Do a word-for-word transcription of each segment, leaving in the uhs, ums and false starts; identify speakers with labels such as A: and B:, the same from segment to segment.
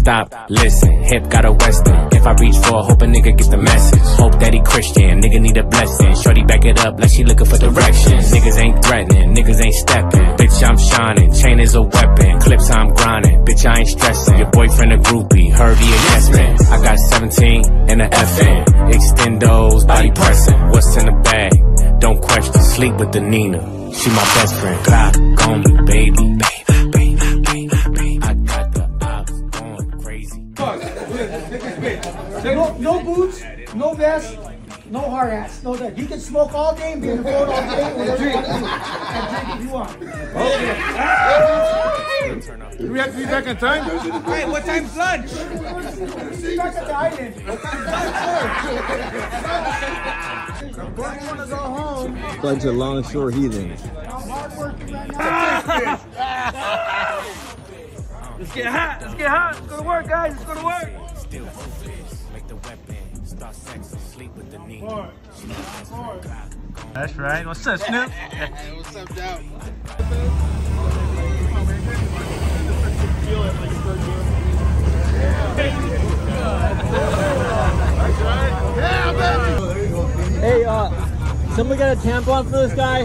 A: stop, listen. Hip got a western. If I reach for, hope a nigga get the message. Hope that he Christian, nigga need a blessing. Shorty back it up like she looking for directions. Niggas ain't threatening, niggas ain't stepping. Bitch, I'm shining, chain is a weapon. Clips I'm grinding, bitch, I ain't stressing. Your boyfriend a groupie, heard he a yes man. I got seventeen in the F N. Extendos, body pressing. What's in the bag? Don't question, sleep with the Nina. She my best friend. Glock on me, baby. Baby, baby, baby, baby. I got the ops going crazy.
B: No, no boots, no vest, no hard hats, no that. You can smoke all day and be in the boat all day and drink. And drink if you want. Okay.
C: Do we have to be back on time?
B: Hey, what time's lunch? Back at the island. Don't want to go home.
D: Bunch of longshore heathens.
B: I'm hard working right now.
E: Let's get hot. Let's get hot. Let's go to work, guys. Let's go to work.
A: Still focus, make the weapon. Start sex and sleep with the Nina.
E: That's right. What's up, Snoop?
C: What's up, Dow?
D: Hey, uh, somebody got a tampon for this guy?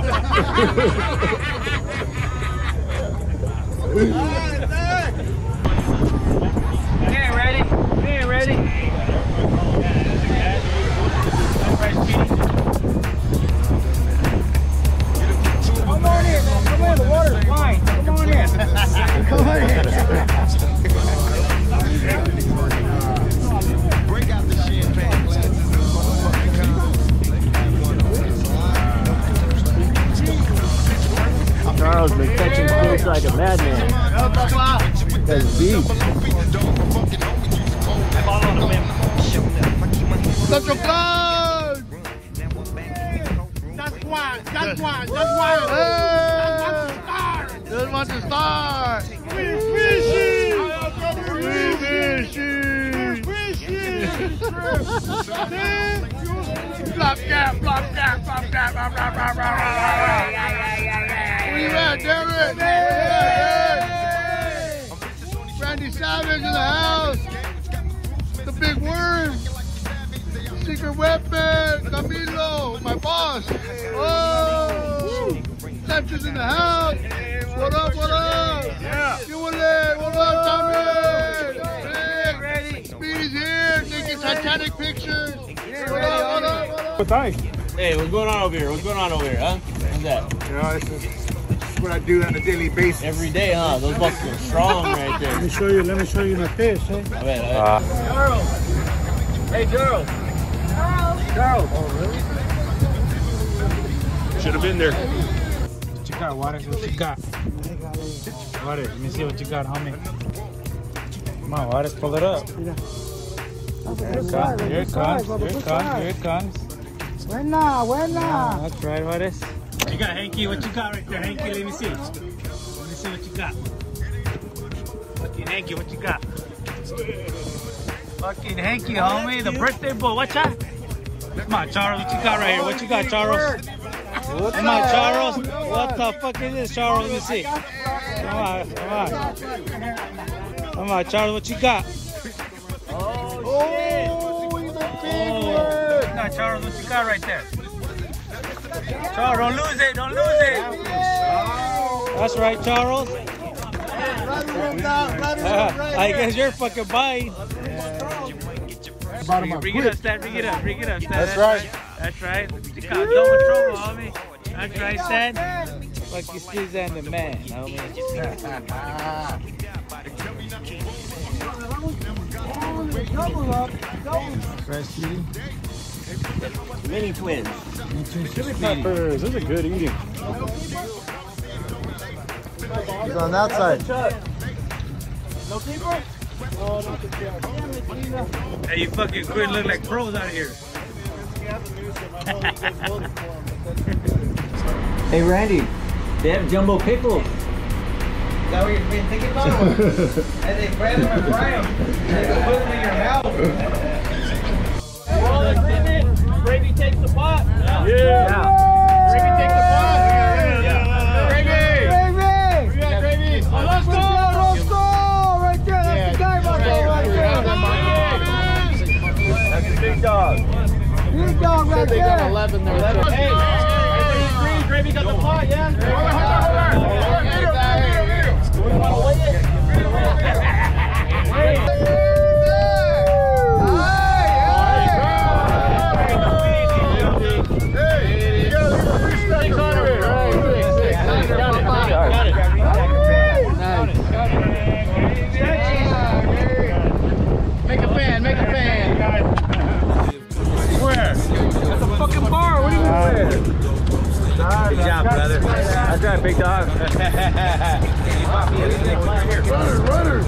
E: We ain't ready. We ain't ready.
B: Come on in, man. Come in. The water's fine. Come on in. Come on in.
C: Break out the champagne glasses.
D: Charles been catching fish like a madman. That's deep.
C: Central Cloud! That's one, that's one, that's one! Just want to start! We're fishing! We're fishing! We're fishing! Flop gap, flop gap, flop gap, flop gap, flop gap! Where you at, Derek? Randy Savage in the house! The big worm! Secret weapon! Camilo! My boss! Oh! Sanchez in the house! What up, what up? Yeah! You what up, Tommy? Hey, ready? Speedy's here! Taking Titanic pictures! What up, what up, what up?
D: What time? Hey, what's going on over here? What's going on over here, huh? What's that?
C: You know, this is what I do on a daily basis.
D: Every day, huh? Those muscles are strong right there.
B: Let me show you, let me show you my fish, eh?
D: A ver, a ver. Charles! Hey, Charles! Charles! Oh, really?
E: Should have been there. What you got, Juarez? What you got? Juarez, let me see what you got, homie. Come on, Juarez, pull it up. Here it comes, here it comes, here it comes, here it comes.
B: Buena, buena.
E: That's right, Juarez. What you got, Hanky? What you got right there, Hanky? Let me see. Let me see what you got. Fucking Hanky, what you got? Fucking Hanky, homie. The birthday boy. Watch out. Come on, Charles. What you got right here? What you got, Charles? Come on, Charles. What the fuck is this, Charles? Let me see. Come on, come on. Come on, Charles. What you got? Oh, he's a big one. Come on, Charles. What you got right there? Charles, don't lose it. Don't lose it. That's right, Charles. Uh, I guess you're fucking buying. Bring, bring it up, Stan. Bring it up. Bring it up, Stan.
C: That's right.
E: That's right. You got double trouble, homie. That's right, Stan. Fuck you, Steve and the man, homie.
D: Fresh eating.
E: Mini twins.
D: Chili peppers. Those are good eating. He's on that side.
E: No people? Hey, you fucking quit look like pros out here.
D: Hey, Randy. They have jumbo pickles.
E: Is that what you've been thinking about? And they fry them and fry them. And they put them in your mouth. Well, that's it. Gravy takes the pot. Yeah. yeah. yeah.
C: Gravy take the pot. Yeah. yeah. Gravy.
B: Gravy.
C: We got gravy.
B: Let's go, let's go. Right there. That's the guy, my
D: in there. Hey, everybody agree? Gravy got the pot, yeah? Hold on, hold on, hold on. Do we want to weigh it?
C: Make a fan, make a fan. Where? That's a fucking bar. What are you doing?
D: Good job, brother. That's right, big dog.
C: Runner, runner.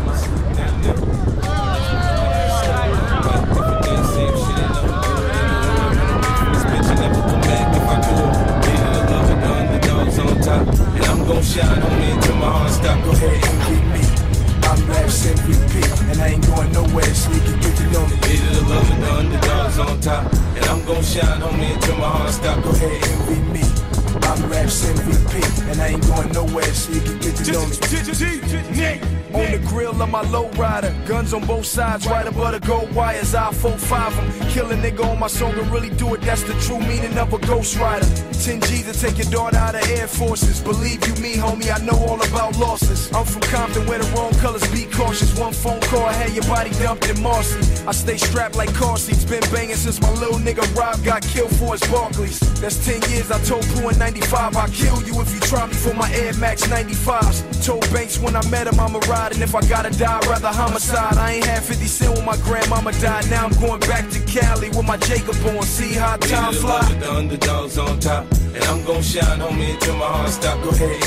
F: And I'm gon' shine on me until my heart stop. Go ahead and beat me. I'm Raps M V P, and I ain't going nowhere so you can get to know me. Leader the love of the underdogs on top. And I'm gon' shine on me until my heart stop. Go ahead and beat me. I'm Raps M V P, and I ain't going nowhere so you can get to know me. On the grill of my lowrider, guns on both sides, right above the gold wires. I four five them, kill a nigga on my song and really do it. That's the true meaning of a ghost rider. ten G's to take your daughter out of Air Forces. Believe you me, homie, I know all about losses. I'm from Compton where the wrong colors be cautious. One phone call, I had your body dumped in Marcy. I stay strapped like car seats, been banging since my little nigga Rob got killed for his Barclays. That's ten years, I told Pooh in ninety-five, I'll kill you if you try me for my Air Max ninety-fives. Told Banks when I met him I'ma ride, and if I gotta die, rather homicide. I ain't had fifty cent when my grandmama died. Now I'm going back to Cali with my Jacob on. See how time fly. The underdogs on top, and I'm gon' shine on me until my heart stop. Go ahead.